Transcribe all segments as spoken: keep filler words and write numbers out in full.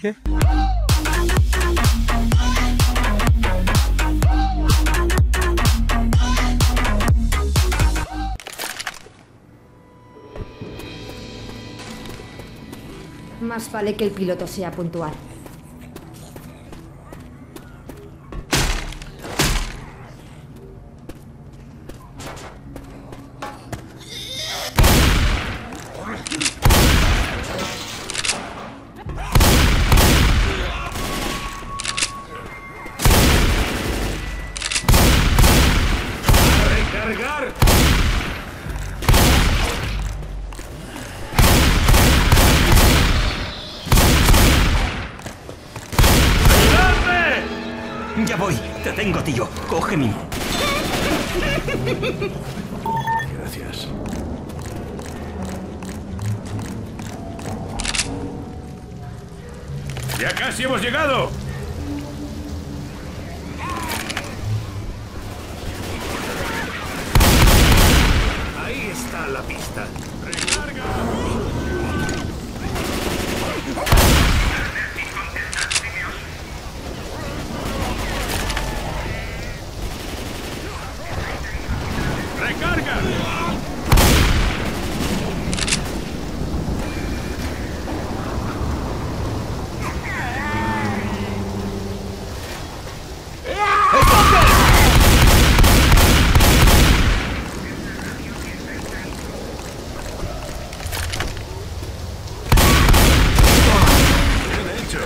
dije? Más vale que el piloto sea puntual. ¡Recargar! Ya voy, te tengo, tío. Coge mi... Gracias. ¡Ya casi hemos llegado! Ahí está la pista. ¡Recarga! ¡Recarga! ¡Bien hecho!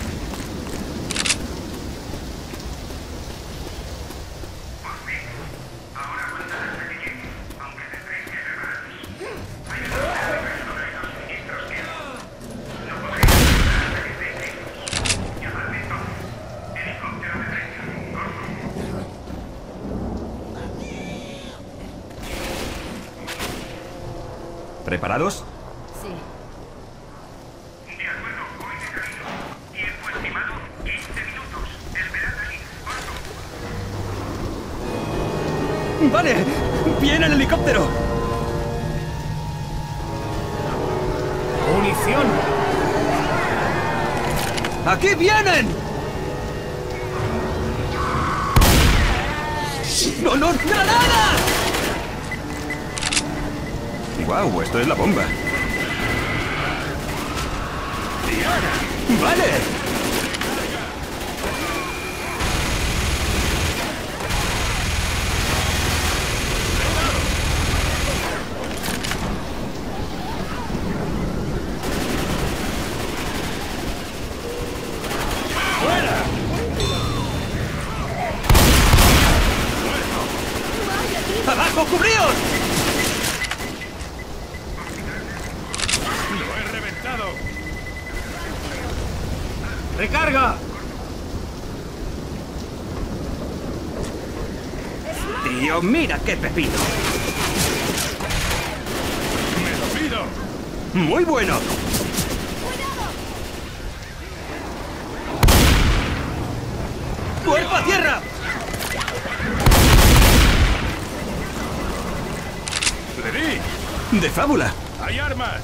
¿Preparados? Sí. De acuerdo, voy de camino. Tiempo estimado, quince minutos. El verano allí. ¡Vale! ¡Viene el helicóptero! ¡Munición! ¡Aquí vienen! ¡No, no! ¡Granada! ¡Guau! Esto es la bomba. ¡Vale! ¡Abajo, cubríos! ¡Lo he reventado! ¡Recarga! Tío, mira qué pepino. ¡Me lo pido! ¡Muy bueno! ¡Cuerpo a tierra! ¡Le di! ¡De fábula! ¡Hay armas!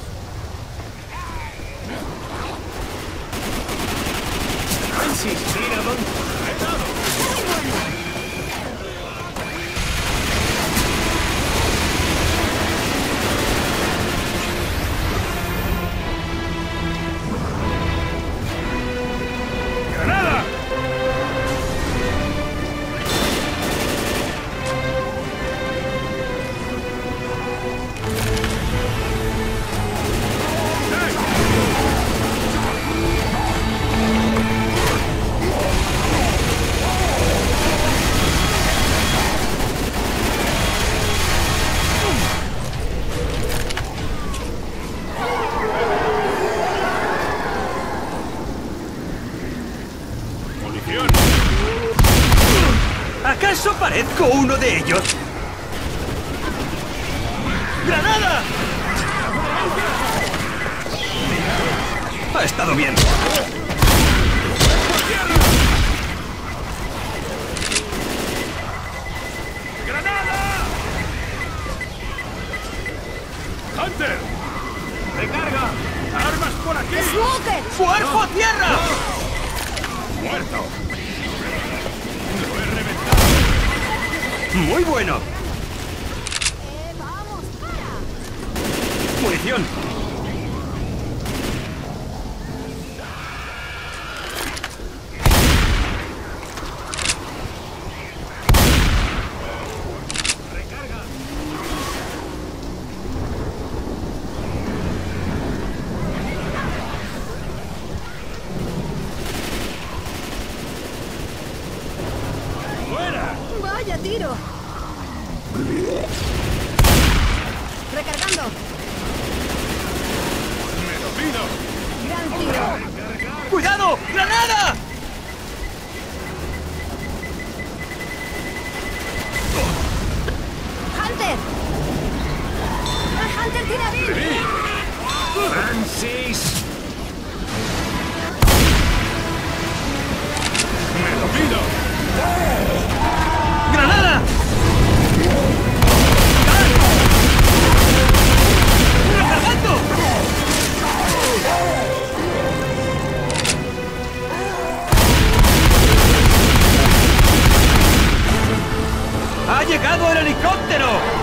¡Insistir a dónde! ¡He dado! ¡Granada! ¡Munición! ¿Acaso parezco uno de ellos? ¡Granada! Ha estado bien. ¡Granada! ¡Hunter! ¡Recarga! ¡Armas por aquí! ¡Smoker! ¡Cuerpo a tierra! muerto. Lo he reventado. Muy bueno. ¡Eh, vamos! ¡Para! Munición. ¡Fuera! ¡Vaya tiro! ¡Recargando! ¡Me lo pido! ¡Gran tiro! ¡Cuidado! ¡Granada! ¡Hunter! ¡El Hunter tira bien! ¡Francis! ¡Me lo pido! ¡Granada! ¡Recargando! ¡Ha llegado el helicóptero!